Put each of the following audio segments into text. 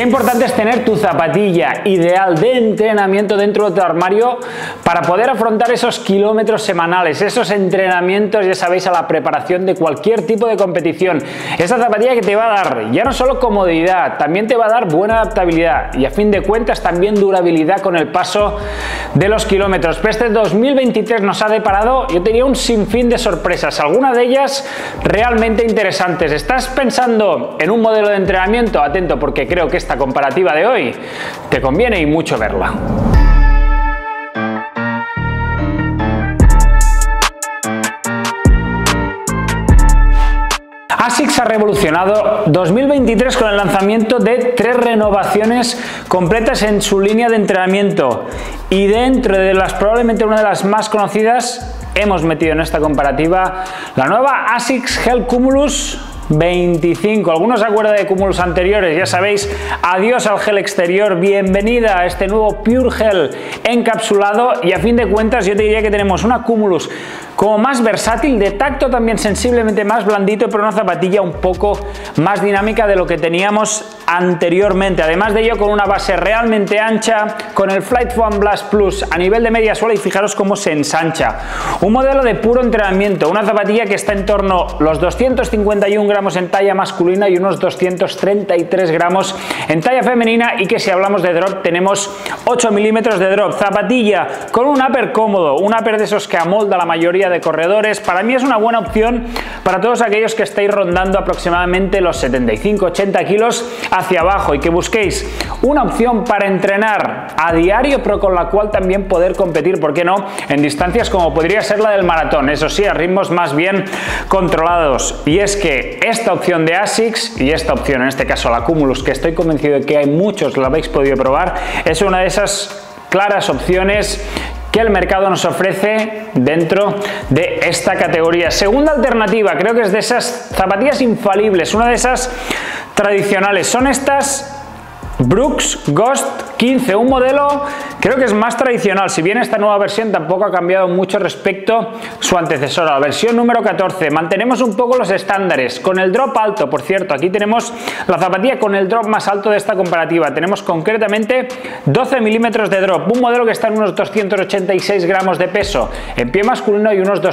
importante es tener tu zapatilla ideal de entrenamiento dentro de tu armario para poder afrontar esos kilómetros semanales, esos entrenamientos, ya sabéis, a la preparación de cualquier tipo de competición. Esa zapatilla que te va a dar ya no solo comodidad, también te va a dar buena adaptabilidad y a fin de cuentas también durabilidad con el paso de los kilómetros. Pero este 2023 nos ha deparado, yo tenía un sinfín de sorpresas, algunas de ellas realmente interesantes. ¿Estás pensando en un modelo de entrenamiento? Atento, porque creo que esta comparativa de hoy te conviene y mucho verla. ASICS ha revolucionado 2023 con el lanzamiento de 3 renovaciones completas en su línea de entrenamiento, y dentro de las probablemente una de las más conocidas hemos metido en esta comparativa la nueva ASICS Gel Cumulus 25. Algunos se acuerdan de Cumulus anteriores, ya sabéis, adiós al gel exterior, bienvenida a este nuevo Pure Gel encapsulado, y a fin de cuentas yo te diría que tenemos una Cumulus como más versátil, de tacto también sensiblemente más blandito, pero una zapatilla un poco más dinámica de lo que teníamos anteriormente. Además de ello, con una base realmente ancha, con el Flight Foam Blast Plus a nivel de media suela, y fijaros cómo se ensancha. Un modelo de puro entrenamiento, una zapatilla que está en torno a los 251 gramos en talla masculina y unos 233 gramos en talla femenina, y que si hablamos de drop tenemos 8 milímetros de drop. Zapatilla con un upper cómodo, un upper de esos que amolda la mayoría de corredores. Para mí es una buena opción para todos aquellos que estáis rondando aproximadamente los 75-80 kilos hacia abajo y que busquéis una opción para entrenar a diario, pero con la cual también poder competir, ¿por qué no?, en distancias como podría ser la del maratón, eso sí, a ritmos más bien controlados. Y es que esta opción de ASICS, y esta opción en este caso la Cumulus, que estoy convencido de que hay muchos la habéis podido probar, es una de esas claras opciones que el mercado nos ofrece dentro de esta categoría. Segunda alternativa, creo que es de esas zapatillas infalibles, una de esas tradicionales, son estas Brooks Ghost 15, un modelo creo que es más tradicional, si bien esta nueva versión tampoco ha cambiado mucho respecto a su antecesora, la versión número 14. Mantenemos un poco los estándares, con el drop alto, por cierto, aquí tenemos la zapatilla con el drop más alto de esta comparativa, tenemos concretamente 12 milímetros de drop, un modelo que está en unos 286 gramos de peso en pie masculino y unos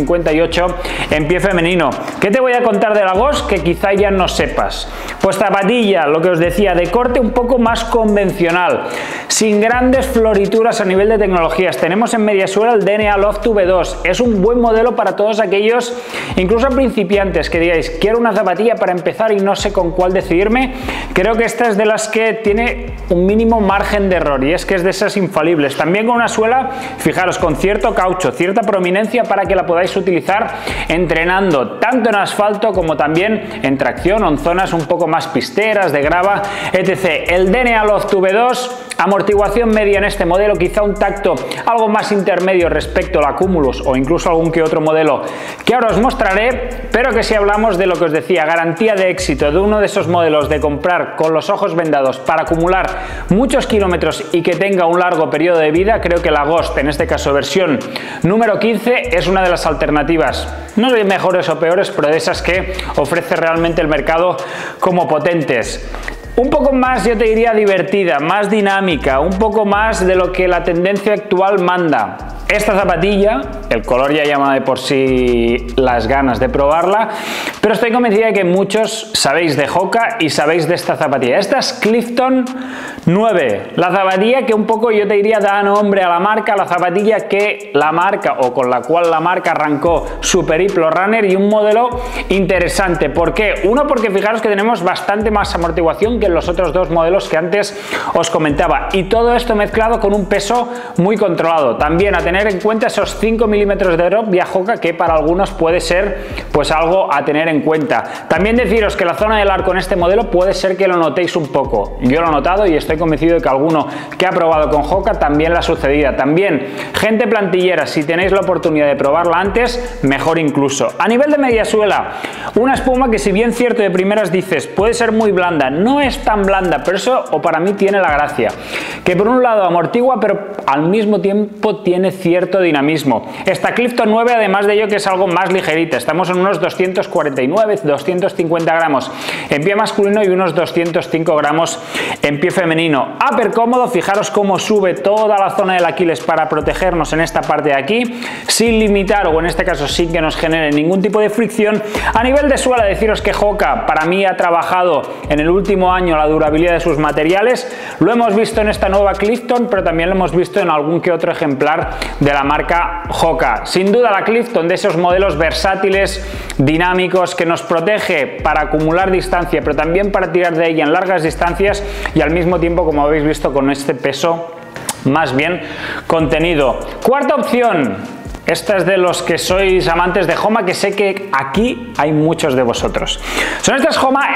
258 en pie femenino. ¿Qué te voy a contar de la Ghost que quizá ya no sepas? Pues zapatilla, lo que os decía, de corte un poco más convencional, sin grandes florituras a nivel de tecnologías. Tenemos en media suela el DNA Loft V2, es un buen modelo para todos aquellos, incluso principiantes, que digáis, quiero una zapatilla para empezar y no sé con cuál decidirme. Creo que esta es de las que tiene un mínimo margen de error, y es que es de esas infalibles. También con una suela, fijaros, con cierto caucho, cierta prominencia para que la podáis utilizar entrenando, tanto en asfalto como también en tracción o en zonas un poco más pisteras, de grava, etc. El DNA Loft V2, amortiguación media en este modelo, quizá un tacto algo más intermedio respecto a la Cumulus o incluso algún que otro modelo que ahora os mostraré, pero que si hablamos de lo que os decía, garantía de éxito de uno de esos modelos de comprar con los ojos vendados para acumular muchos kilómetros y que tenga un largo periodo de vida, creo que la Ghost, en este caso versión número 15, es una de las alternativas, no de mejores o peores, pero de esas que ofrece realmente el mercado como potentes. Un poco más, yo te diría, divertida, más dinámica, un poco más de lo que la tendencia actual manda. Esta zapatilla, el color ya llama de por sí las ganas de probarla, pero estoy convencida de que muchos sabéis de Hoka y sabéis de esta zapatilla. Esta es Clifton 9, la zapatilla que un poco yo te diría da nombre a la marca, la zapatilla que la marca o con la cual la marca arrancó su periplo runner, y un modelo interesante. ¿Por qué? Uno, porque fijaros que tenemos bastante más amortiguación que en los otros dos modelos que antes os comentaba, y todo esto mezclado con un peso muy controlado. También a tener en cuenta esos 5 milímetros de drop vía Hoka, que para algunos puede ser pues algo a tener en cuenta. También deciros que la zona del arco en este modelo puede ser que lo notéis un poco, yo lo he notado y estoy convencido de que alguno que ha probado con Hoka también la sucedida. También gente plantillera, si tenéis la oportunidad de probarla antes, mejor incluso. A nivel de media suela, una espuma que si bien cierto de primeras dices puede ser muy blanda, no es tan blanda, pero eso o para mí tiene la gracia, que por un lado amortigua pero al mismo tiempo tiene cierto dinamismo. Esta Clifton 9, además de ello, que es algo más ligerita, estamos en unos 249, 250 gramos en pie masculino y unos 205 gramos en pie femenino. Upper cómodo, fijaros cómo sube toda la zona del Aquiles para protegernos en esta parte de aquí, sin limitar, o en este caso sin que nos genere ningún tipo de fricción. A nivel de suela, deciros que Hoka para mí ha trabajado en el último año la durabilidad de sus materiales. Lo hemos visto en esta nueva Clifton, pero también lo hemos visto en algún que otro ejemplar de la marca Hoka. Sin duda la Clifton, de esos modelos versátiles, dinámicos, que nos protege para acumular distancia, pero también para tirar de ella en largas distancias y al mismo tiempo, como habéis visto, con este peso más bien contenido. Cuarta opción. Esta es de los que sois amantes de Homa, que sé que aquí hay muchos de vosotros. Son estas Homa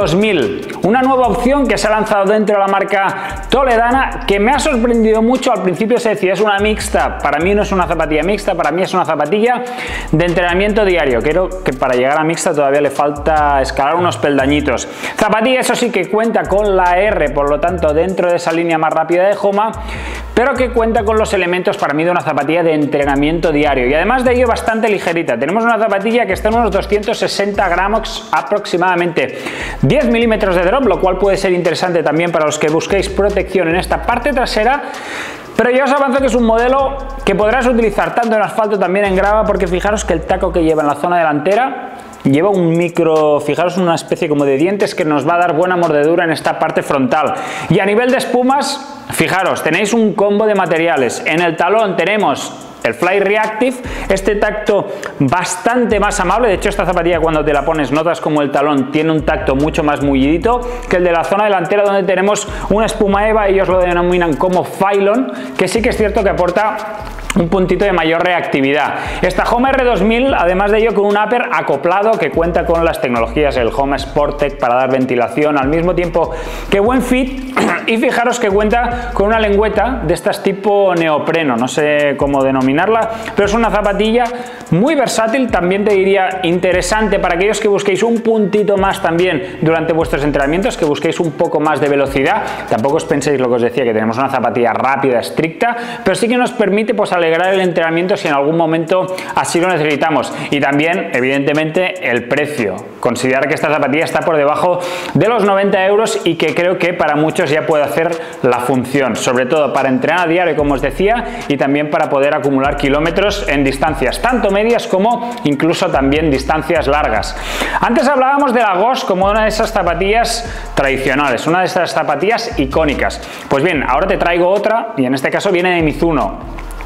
R2000, una nueva opción que se ha lanzado dentro de la marca toledana, que me ha sorprendido mucho. Al principio se decía es una mixta, para mí no es una zapatilla mixta, para mí es una zapatilla de entrenamiento diario. Creo que para llegar a mixta todavía le falta escalar unos peldañitos. Zapatilla, eso sí, que cuenta con la R, por lo tanto dentro de esa línea más rápida de Homa, pero que cuenta con los elementos para mí de una zapatilla de entrenamiento diario y además de ello bastante ligerita. Tenemos una zapatilla que está en unos 260 gramos aproximadamente, 10 milímetros de drop, lo cual puede ser interesante también para los que busquéis protección en esta parte trasera. Pero ya os avanzo que es un modelo que podrás utilizar tanto en asfalto, también en grava, porque fijaros que el taco que lleva en la zona delantera lleva un micro, fijaros, una especie como de dientes que nos va a dar buena mordedura en esta parte frontal. Y a nivel de espumas, fijaros, tenéis un combo de materiales. En el talón tenemos el Fly Reactive, este tacto bastante más amable. De hecho, esta zapatilla cuando te la pones notas como el talón tiene un tacto mucho más mullidito que el de la zona delantera, donde tenemos una espuma Eva. Ellos lo denominan como Phylon, que sí que es cierto que aporta un puntito de mayor reactividad. Esta Homa R2000, además de ello, con un upper acoplado que cuenta con las tecnologías, el Homa Sportec para dar ventilación, al mismo tiempo que buen fit. Y fijaros que cuenta con una lengüeta de estas tipo neopreno, no sé cómo denominarla, pero es una zapatilla muy versátil, también te diría interesante para aquellos que busquéis un puntito más también durante vuestros entrenamientos, que busquéis un poco más de velocidad. Tampoco os penséis lo que os decía, que tenemos una zapatilla rápida, estricta, pero sí que nos permite pues alegrar el entrenamiento si en algún momento así lo necesitamos. Y también, evidentemente, el precio. Considerar que esta zapatilla está por debajo de los 90 euros y que creo que para muchos ya puede hacer la función, sobre todo para entrenar a diario, como os decía, y también para poder acumular kilómetros en distancias tanto medias como incluso también distancias largas. Antes hablábamos de la Ghost como una de esas zapatillas tradicionales, una de esas zapatillas icónicas. Pues bien, ahora te traigo otra, y en este caso viene de Mizuno.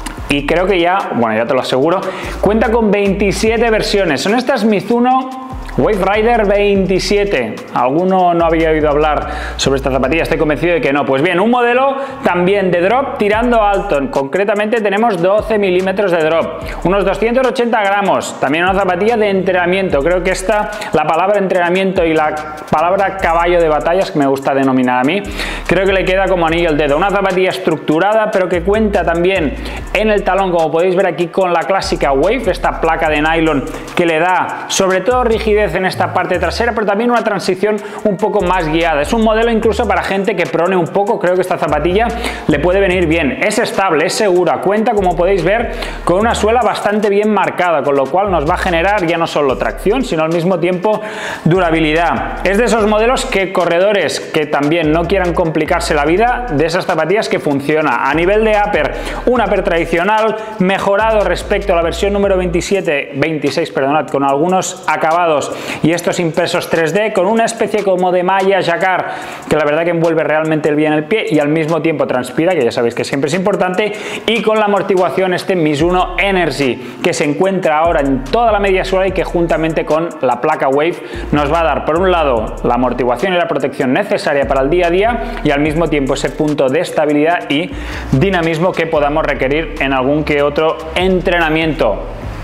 Y creo que ya, bueno, ya te lo aseguro, cuenta con 27 versiones. Son estas Mizuno Wave Rider 27. ¿Alguno no había oído hablar sobre esta zapatilla? Estoy convencido de que no. Pues bien, un modelo también de drop tirando alto. Concretamente tenemos 12 milímetros de drop, unos 280 gramos. También una zapatilla de entrenamiento. Creo que esta, la palabra entrenamiento y la palabra caballo de batallas, que me gusta denominar a mí, creo que le queda como anillo al dedo. Una zapatilla estructurada, pero que cuenta también en el talón, como podéis ver aquí, con la clásica Wave, esta placa de nylon que le da sobre todo rigidez en esta parte trasera, pero también una transición un poco más guiada. Es un modelo incluso para gente que prone un poco. Creo que esta zapatilla le puede venir bien. Es estable, es segura, cuenta, como podéis ver, con una suela bastante bien marcada, con lo cual nos va a generar ya no solo tracción, sino al mismo tiempo durabilidad. Es de esos modelos que corredores que también no quieran complicarse la vida, de esas zapatillas que funciona. A nivel de upper, un upper tradicional mejorado respecto a la versión número 26, perdonad, con algunos acabados y estos impresos 3D, con una especie como de malla jacquard que la verdad que envuelve realmente bien el pie y al mismo tiempo transpira, que ya sabéis que siempre es importante, y con la amortiguación este Mizuno Energy, que se encuentra ahora en toda la media suela y que juntamente con la placa Wave nos va a dar por un lado la amortiguación y la protección necesaria para el día a día y al mismo tiempo ese punto de estabilidad y dinamismo que podamos requerir en algún que otro entrenamiento.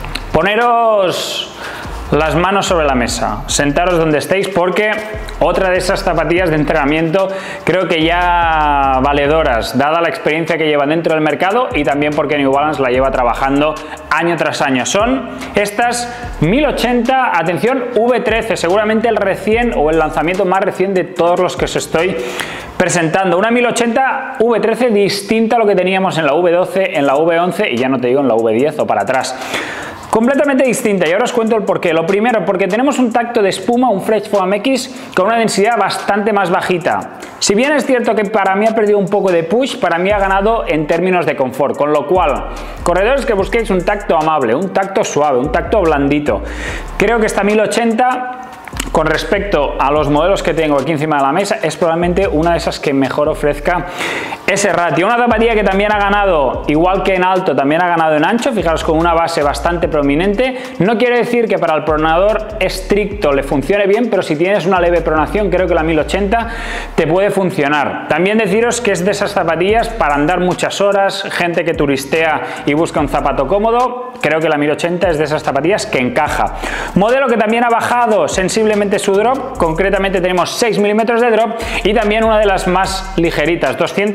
Poneros las manos sobre la mesa, sentaros donde estéis, porque otra de esas zapatillas de entrenamiento creo que ya valedoras, dada la experiencia que llevan dentro del mercado y también porque New Balance la lleva trabajando año tras año. Son estas 1080, atención, V13, seguramente el lanzamiento más recién de todos los que os estoy presentando una 1080 V13 distinta a lo que teníamos en la V12, en la V11 y ya no te digo en la V10 o para atrás. Completamente distinta, y ahora os cuento el porqué. Lo primero, porque tenemos un tacto de espuma, un Fresh Foam X, con una densidad bastante más bajita. Si bien es cierto que para mí ha perdido un poco de push, para mí ha ganado en términos de confort, con lo cual, corredores que busquéis un tacto amable, un tacto suave, un tacto blandito. Creo que esta 1080... con respecto a los modelos que tengo aquí encima de la mesa, es probablemente una de esas que mejor ofrezca ese ratio. Una zapatilla que también ha ganado, igual que en alto, también ha ganado en ancho, fijaros, con una base bastante prominente. No quiere decir que para el pronador estricto le funcione bien, pero si tienes una leve pronación, creo que la 1080 te puede funcionar. También deciros que es de esas zapatillas para andar muchas horas, gente que turistea y busca un zapato cómodo. Creo que la 1080 es de esas zapatillas que encaja. Modelo que también ha bajado sensiblemente su drop, concretamente tenemos 6 milímetros de drop, y también una de las más ligeritas,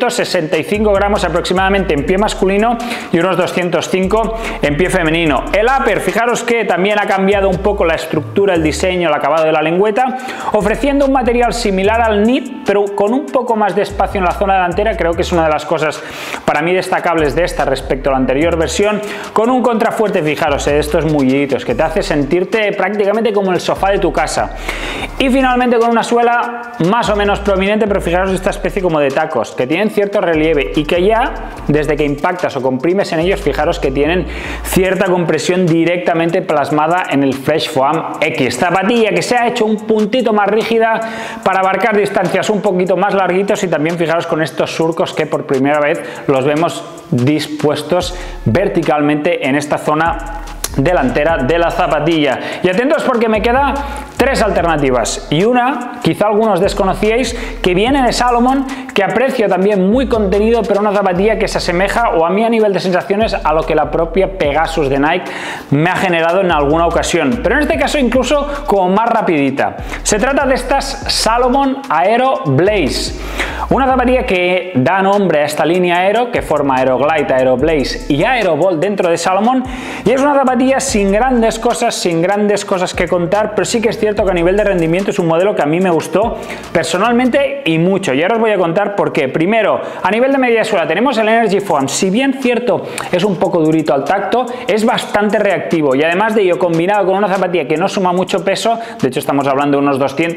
265 gramos aproximadamente en pie masculino y unos 205 en pie femenino. El upper, fijaros que también ha cambiado un poco la estructura, el diseño, el acabado de la lengüeta, ofreciendo un material similar al knit, pero con un poco más de espacio en la zona delantera. Creo que es una de las cosas para mí destacables de esta respecto a la anterior versión, con un contrafuerte, fijaros, de estos mulliditos que te hace sentirte prácticamente como el sofá de tu casa. Y finalmente con una suela más o menos prominente, pero fijaros esta especie como de tacos, que tienen cierto relieve y que ya desde que impactas o comprimes en ellos, fijaros que tienen cierta compresión directamente plasmada en el Fresh Foam X. Zapatilla que se ha hecho un puntito más rígida para abarcar distancias un poquito más larguitos, y también fijaros con estos surcos que por primera vez los vemos dispuestos verticalmente en esta zona delantera de la zapatilla. Y atentos porque me queda tres alternativas, y una quizá algunos desconocíais, que viene de Salomon, que aprecio también, muy contenido, pero una zapatilla que se asemeja, o a mí a nivel de sensaciones, a lo que la propia Pegasus de Nike me ha generado en alguna ocasión, pero en este caso incluso como más rapidita. Se trata de estas Salomon Aero Blaze, una zapatilla que da nombre a esta línea Aero que forma Aeroglide, Aero Blaze y Aerovolt dentro de Salomon, y es una zapatilla sin grandes cosas que contar, pero sí que es cierto que a nivel de rendimiento es un modelo que a mí me gustó personalmente y mucho, y ahora os voy a contar por qué. Primero, a nivel de media suela tenemos el Energy Foam. Si bien cierto es un poco durito al tacto, es bastante reactivo, y además de ello, combinado con una zapatilla que no suma mucho peso, de hecho estamos hablando de unos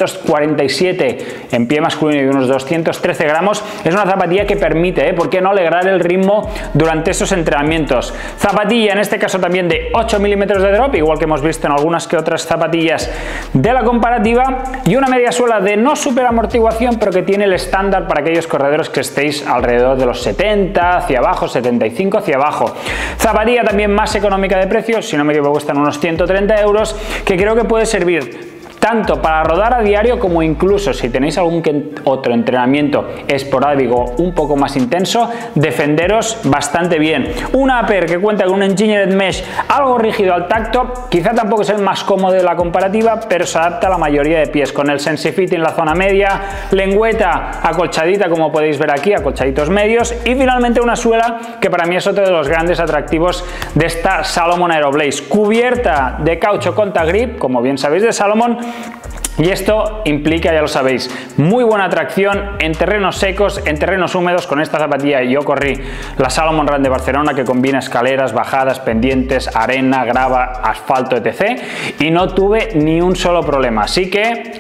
247 en pie masculino y unos 213 gramos, es una zapatilla que permite, ¿por qué no?, alegrar el ritmo durante esos entrenamientos. Zapatilla en este caso también de 8 milímetros de drop, igual que hemos visto en algunas que otras zapatillas de la comparativa, y una media suela de no super amortiguación, pero que tiene el estándar para aquellos corredores que estéis alrededor de los 70 hacia abajo, 75 hacia abajo. Zapatilla también más económica de precio, si no me equivoco cuestan unos 130 euros, que creo que puede servir tanto para rodar a diario como incluso si tenéis algún otro entrenamiento esporádico un poco más intenso, defenderos bastante bien. Un upper que cuenta con un engineered mesh algo rígido al tacto, quizá tampoco es el más cómodo de la comparativa, pero se adapta a la mayoría de pies, con el SensiFit en la zona media, lengüeta acolchadita como podéis ver aquí, acolchaditos medios, y finalmente una suela que para mí es otro de los grandes atractivos de esta Salomon Aero Blaze, cubierta de caucho Contact Grip, como bien sabéis de Salomon. Y esto implica, ya lo sabéis, muy buena tracción en terrenos secos, en terrenos húmedos. Con esta zapatilla yo corrí la Salomon Run de Barcelona, que combina escaleras, bajadas, pendientes, arena, grava, asfalto, etc. Y no tuve ni un solo problema. Así que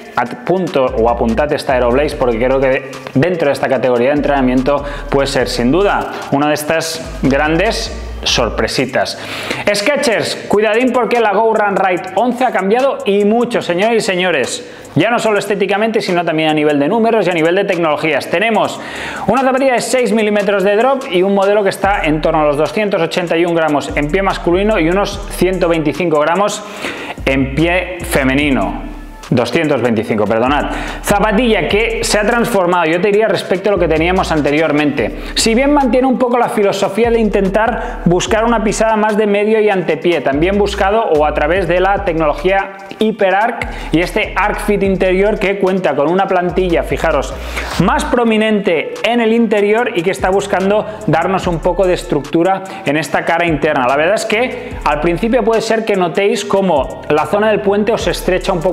apuntate esta Aero Blaze, porque creo que dentro de esta categoría de entrenamiento puede ser sin duda una de estas grandes sorpresitas. Skechers, cuidadín porque la Go Run Ride 11 ha cambiado y mucho, señores y señores, ya no solo estéticamente, sino también a nivel de números y a nivel de tecnologías. Tenemos una zapatilla de 6 milímetros de drop y un modelo que está en torno a los 281 gramos en pie masculino y unos 125 gramos en pie femenino. 225, perdonad. Zapatilla que se ha transformado, yo te diría, respecto a lo que teníamos anteriormente. Si bien mantiene un poco la filosofía de intentar buscar una pisada más de medio y antepié, también buscado o a través de la tecnología HyperArc y este Arc Fit interior, que cuenta con una plantilla, fijaros, más prominente en el interior y que está buscando darnos un poco de estructura en esta cara interna. La verdad es que al principio puede ser que notéis como la zona del puente os estrecha un poco más. Sí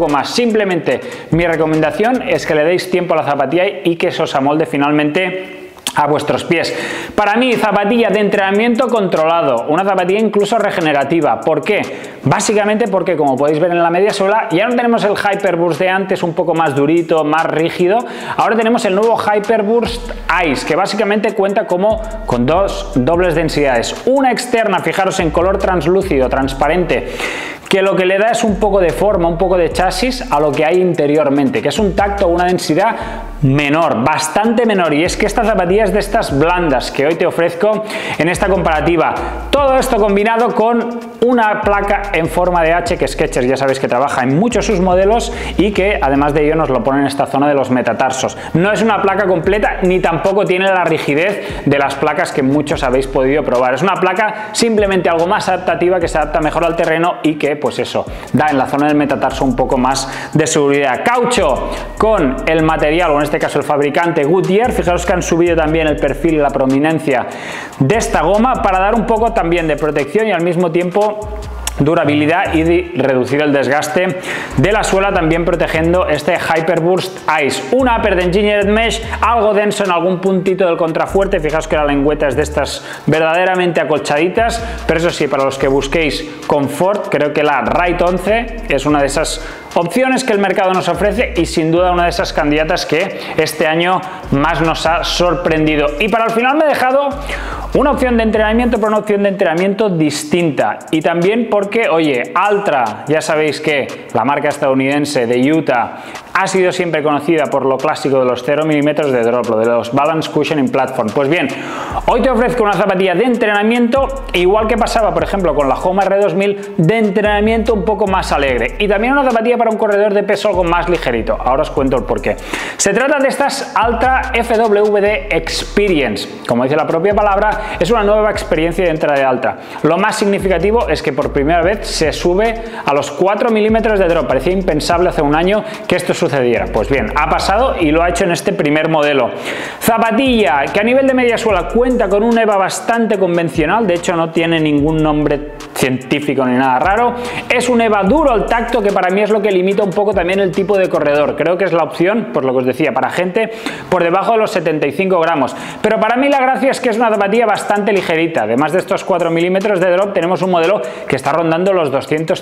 Simplemente mi recomendación es que le deis tiempo a la zapatilla y que se os amolde finalmente a vuestros pies. Para mí, zapatilla de entrenamiento controlado, una zapatilla incluso regenerativa. ¿Por qué? Básicamente porque, como podéis ver en la media suela, ya no tenemos el Hyperburst de antes, un poco más durito, más rígido. Ahora tenemos el nuevo Hyperburst Ice, que básicamente cuenta con dos dobles densidades. Una externa, fijaros, en color translúcido, transparente, que lo que le da es un poco de forma, un poco de chasis a lo que hay interiormente, que es un tacto, una densidad menor, bastante menor, y es que esta zapatilla es de estas blandas que hoy te ofrezco en esta comparativa. Todo esto combinado con una placa en forma de H que Skechers ya sabéis que trabaja en muchos sus modelos y que además de ello nos lo pone en esta zona de los metatarsos. No es una placa completa ni tampoco tiene la rigidez de las placas que muchos habéis podido probar. Es una placa simplemente algo más adaptativa, que se adapta mejor al terreno y que pues eso, da en la zona del metatarso un poco más de seguridad. Caucho con el material, o en este caso el fabricante Goodyear. Fijaros que han subido también el perfil y la prominencia de esta goma para dar un poco también de protección y al mismo tiempo durabilidad y reducir el desgaste de la suela, también protegiendo este Hyperburst Ice. Un upper de Engineered Mesh algo denso en algún puntito del contrafuerte. Fijaos que la lengüeta es de estas verdaderamente acolchaditas, pero eso sí, para los que busquéis confort, creo que la Ride 11 es una de esas opciones que el mercado nos ofrece y sin duda una de esas candidatas que este año más nos ha sorprendido. Y para el final me he dejado una opción de entrenamiento, pero una opción de entrenamiento distinta, y también porque, oye, Altra, ya sabéis que la marca estadounidense de Utah ha sido siempre conocida por lo clásico de los 0 milímetros de drop, lo de los Balance Cushioning Platform. Pues bien, hoy te ofrezco una zapatilla de entrenamiento, igual que pasaba por ejemplo con la Home R2000, de entrenamiento un poco más alegre, y también una zapatilla para un corredor de peso algo más ligerito. Ahora os cuento el porqué. Se trata de estas Altra FWD Experience. Como dice la propia palabra, es una nueva experiencia dentro de Altra. Lo más significativo es que por primera vez se sube a los 4 milímetros de drop. Parecía impensable hace un año que esto sucediera. Pues bien, ha pasado y lo ha hecho en este primer modelo. Zapatilla que a nivel de media suela cuenta con un EVA bastante convencional, de hecho no tiene ningún nombre científico ni nada raro. Es un EVA duro al tacto, que para mí es lo que limita un poco también el tipo de corredor. Creo que es la opción, por lo que os decía, para gente por debajo de los 75 gramos. Pero para mí la gracia es que es una zapatilla bastante ligerita. Además de estos 4 milímetros de drop, tenemos un modelo que está rondando los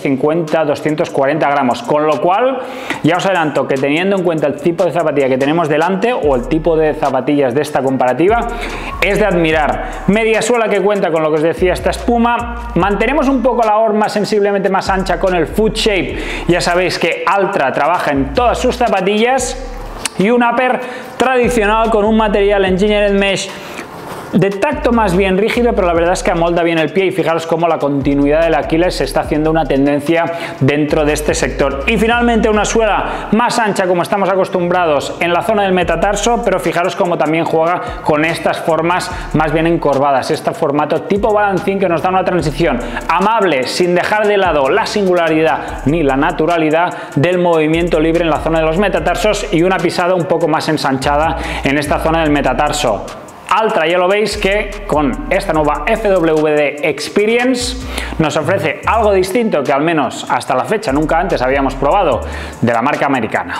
250-240 gramos. Con lo cual, ya os adelanto que teniendo en cuenta el tipo de zapatilla que tenemos delante, o el tipo de zapatillas de esta comparativa, es de admirar. Media suela que cuenta con lo que os decía, esta espuma. Mantenemos un poco la horma sensiblemente más ancha con el Foot Shape. Ya sabéis que Altra trabaja en todas sus zapatillas, y un upper tradicional con un material Engineered Mesh de tacto más bien rígido, pero la verdad es que amolda bien el pie, y fijaros cómo la continuidad del Aquiles se está haciendo una tendencia dentro de este sector. Y finalmente una suela más ancha, como estamos acostumbrados en la zona del metatarso, pero fijaros cómo también juega con estas formas más bien encorvadas, este formato tipo balancín que nos da una transición amable, sin dejar de lado la singularidad ni la naturalidad del movimiento libre en la zona de los metatarsos, y una pisada un poco más ensanchada en esta zona del metatarso. Altra, ya lo veis que con esta nueva FWD Experience nos ofrece algo distinto que al menos hasta la fecha nunca antes habíamos probado de la marca americana.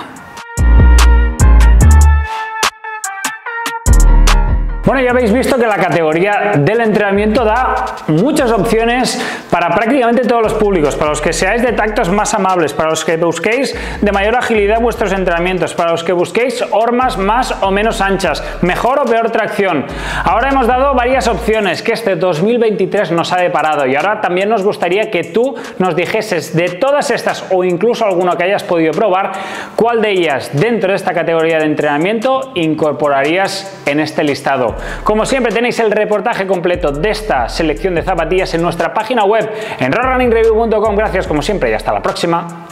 Bueno, ya habéis visto que la categoría del entrenamiento da muchas opciones para prácticamente todos los públicos, para los que seáis de tactos más amables, para los que busquéis de mayor agilidad en vuestros entrenamientos, para los que busquéis hormas más o menos anchas, mejor o peor tracción. Ahora hemos dado varias opciones que este 2023 nos ha deparado, y ahora también nos gustaría que tú nos dijeses de todas estas, o incluso alguna que hayas podido probar, cuál de ellas dentro de esta categoría de entrenamiento incorporarías en este listado. Como siempre, tenéis el reportaje completo de esta selección de zapatillas en nuestra página web en roadrunningreview.com. Gracias como siempre y hasta la próxima.